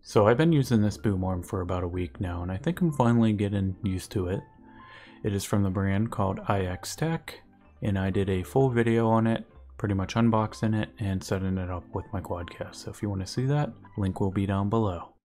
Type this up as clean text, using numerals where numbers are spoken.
So I've been using this boom arm for about a week now, and I think I'm finally getting used to it. It is from the brand called I-xtech, and I did a full video on it, pretty much unboxing it and setting it up with my Quadcast. So if you want to see that, link will be down below.